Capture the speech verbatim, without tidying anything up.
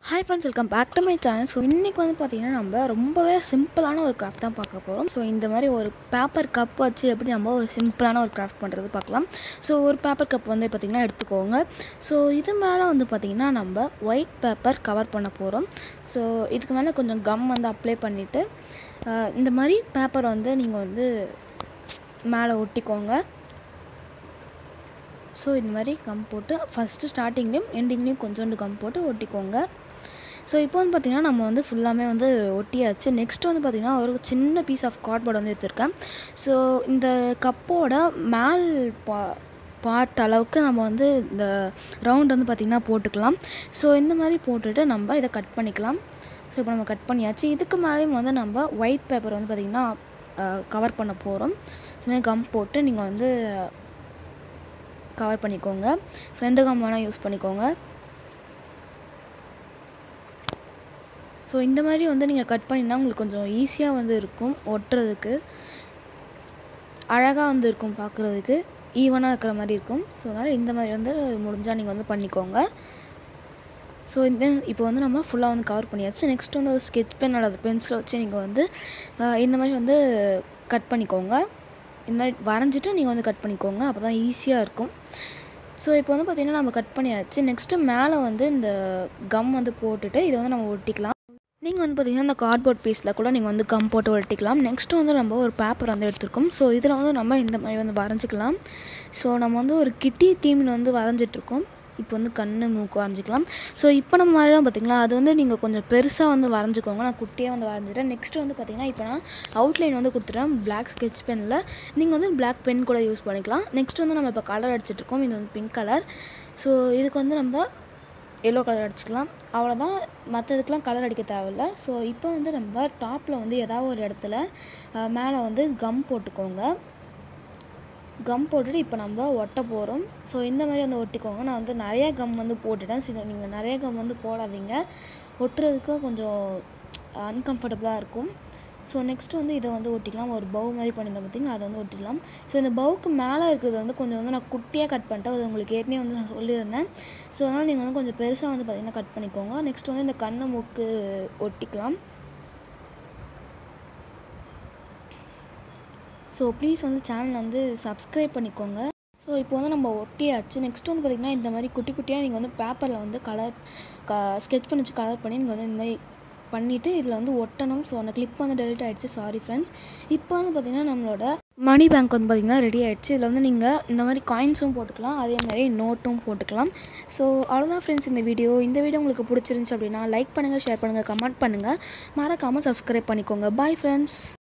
Hi friends, welcome back to my channel. So இன்னைக்கு வந்து பாத்தீங்கன்னா நம்ம ரொம்பவே சிம்பிளான ஒரு கிராஃப்ட் தான் பார்க்க போறோம். ஸோ இந்த மாதிரி ஒரு பேப்பர் கப் வச்சு எப்படி நம்ம ஒரு சிம்பிளான ஒரு கிராஃப்ட் பண்ணுறது பார்க்கலாம். ஸோ ஒரு பேப்பர் கப் வந்து பார்த்திங்கன்னா எடுத்துக்கோங்க. ஸோ இது மேலே வந்து பார்த்திங்கன்னா நம்ம ஒயிட் பேப்பர் கவர் பண்ண போகிறோம். ஸோ இதுக்கு மேலே கொஞ்சம் கம் வந்து அப்ளை பண்ணிவிட்டு இந்த மாதிரி பேப்பர் வந்து நீங்கள் வந்து மேலே ஒட்டிக்கோங்க. ஸோ இந்த மாதிரி கம் போட்டு ஃபஸ்ட்டு ஸ்டார்டிங்லேயும் எண்டிங்லேயும் கொஞ்சோண்டு கம் போட்டு ஒட்டிக்கோங்க. ஸோ இப்போ வந்து பார்த்திங்கன்னா நம்ம வந்து ஃபுல்லாமே வந்து ஒட்டியாச்சு. நெக்ஸ்ட் வந்து பார்த்திங்கன்னா ஒரு சின்ன பீஸ் ஆஃப் கார்ட்போர்ட் வந்து எடுத்துருக்கேன். ஸோ இந்த கப்போட மேல் பா பார்ட் அளவுக்கு நம்ம வந்து இந்த ரவுண்ட் வந்து பார்த்திங்கன்னா போட்டுக்கலாம். ஸோ இந்த மாதிரி போட்டுட்டு நம்ம இதை கட் பண்ணிக்கலாம். ஸோ இப்போ நம்ம கட் பண்ணியாச்சு. இதுக்கு மேலேயும் வந்து நம்ம ஒயிட் பேப்பர் வந்து பார்த்திங்கன்னா கவர் பண்ண போகிறோம். ஸோ மாதிரி கம் போட்டு நீங்கள் வந்து கவர் பண்ணிக்கோங்க. ஸோ எந்த கம் வேணால் யூஸ் பண்ணிக்கோங்க. ஸோ இந்த மாதிரி வந்து நீங்கள் கட் பண்ணினா உங்களுக்கு கொஞ்சம் ஈஸியாக வந்து இருக்கும், ஒட்டுறதுக்கு அழகாக வந்து இருக்கும், பார்க்குறதுக்கு ஈவனாக இருக்கிற மாதிரி இருக்கும். ஸோ அதனால் இந்த மாதிரி வந்து முடிஞ்சால் நீங்கள் வந்து பண்ணிக்கோங்க. ஸோ இந்த இப்போ வந்து நம்ம ஃபுல்லாக வந்து கவர் பண்ணியாச்சு. நெக்ஸ்ட் வந்து ஒரு ஸ்கெட்ச் பென் அல்லது பென்சிலை வச்சு நீங்கள் வந்து இந்த மாதிரி வந்து கட் பண்ணிக்கோங்க. இந்த மாதிரி வரைஞ்சிட்டு நீங்கள் வந்து கட் பண்ணிக்கோங்க, அப்போ தான் ஈஸியாக இருக்கும். ஸோ இப்போ வந்து பார்த்திங்கன்னா நம்ம கட் பண்ணியாச்சு. நெக்ஸ்ட்டு மேலே வந்து இந்த கம் வந்து போட்டுட்டு இதை வந்து நம்ம ஒட்டிக்கலாம். நீங்கள் வந்து பார்த்திங்கன்னா இந்த கார்ட்போர்ட் பீஸில் கூட நீங்கள் வந்து கம் போட்டு ஒட்டிக்கலாம். நெக்ஸ்ட்டு வந்து நம்ம ஒரு பேப்பர் வந்து எடுத்துருக்கோம். ஸோ இதில் வந்து நம்ம இந்த மாதிரி வந்து வரைஞ்சிக்கலாம். ஸோ நம்ம வந்து ஒரு கிட்டி தீமில் வந்து வரைஞ்சிட்ருக்கோம். இப்போ வந்து கண் மூக்கு வரைஞ்சிக்கலாம். ஸோ இப்போ நம்ம மாதிரிலாம் பார்த்திங்களா, அது வந்து நீங்கள் கொஞ்சம் பெருசாக வந்து வரைஞ்சிக்கோங்க. நான் குட்டியாக வந்து வரைஞ்சிட்டேன். நெக்ஸ்ட்டு வந்து பார்த்திங்கன்னா இப்போ நான் அவுட்லைன் வந்து கொடுத்துட்டேன் பிளாக் ஸ்கெட்ச் பெனில். நீங்கள் வந்து பிளாக் பென் கூட யூஸ் பண்ணிக்கலாம். நெக்ஸ்ட் வந்து நம்ம இப்போ கலர் அடிச்சிட்ருக்கோம். இது வந்து பிங்க் கலர். ஸோ இதுக்கு வந்து நம்ம எல்லோ கலர் அடிச்சிக்கலாம். அவ்வளோதான், மற்றதுக்கெலாம் கலர் அடிக்க தேவையில்லை. ஸோ இப்போ வந்து நம்ம டாப்பில் வந்து ஏதாவது ஒரு இடத்துல மேலே வந்து கம் போட்டுக்கோங்க. கம் போட்டுட்டு இப்போ நம்ம ஒட்ட போகிறோம். ஸோ இந்த மாதிரி வந்து ஒட்டிக்கோங்க. நான் வந்து நிறையா கம் வந்து போட்டுட்டேன். ஸோ நீங்கள் நிறைய கம் வந்து போடாதீங்க, ஒட்டுறதுக்கு கொஞ்சம் அன்கம்ஃபர்டபுளாக இருக்கும். ஸோ நெக்ஸ்ட்டு வந்து இதை வந்து ஒட்டிக்கலாம். ஒரு பவு மாதிரி பண்ணியிருந்தேன் பார்த்திங்கன்னா, அதை வந்து ஒட்டிடலாம். ஸோ இந்த பவுக்கு மேலே இருக்கிறது வந்து கொஞ்சம் வந்து நான் குட்டியாக கட் பண்ணிட்டேன். அது உங்களுக்கு ஏற்கனவே வந்து நான் சொல்லியிருந்தேன். ஸோ அதனால் நீங்கள் வந்து கொஞ்சம் பெருசாக வந்து பார்த்திங்கன்னா கட் பண்ணிக்கோங்க. நெக்ஸ்ட் வந்து இந்த கண்ணு மூக்கு ஒட்டிக்கலாம். ஸோ ப்ளீஸ் வந்து சேனல் வந்து சப்ஸ்கிரைப் பண்ணிக்கோங்க. ஸோ இப்போ வந்து நம்ம ஒட்டியாச்சு. நெக்ஸ்ட் வந்து பார்த்திங்கன்னா இந்த மாதிரி குட்டி குட்டியாக நீங்கள் வந்து பேப்பரில் வந்து கலர் க ஸ்கெட்ச் பண்ணி வச்சு கலர் பண்ணி நீங்கள் வந்து இந்த மாதிரி பண்ணிவிட்டு இதில் வந்து ஒட்டணும். ஸோ அந்த கிளிப் வந்து டெலிட் ஆகிடுச்சு, சாரி ஃப்ரெண்ட்ஸ். இப்போ வந்து பார்த்திங்கன்னா நம்மளோட மணி பேங்க் வந்து பார்த்திங்கன்னா ரெடி ஆகிடுச்சு. இதில் வந்து நீங்கள் இந்த மாதிரி காயின்ஸும் போட்டுக்கலாம், அதே மாதிரி நோட்டும் போட்டுக்கலாம். ஸோ அவ்வளோதான் ஃப்ரெண்ட்ஸ் இந்த வீடியோ. இந்த வீடியோ உங்களுக்கு பிடிச்சிருந்துச்சி அப்படின்னா லைக் பண்ணுங்கள், ஷேர் பண்ணுங்கள், கமெண்ட் பண்ணுங்கள், மறக்காமல் சப்ஸ்கிரைப் பண்ணிக்கோங்க. Bye friends.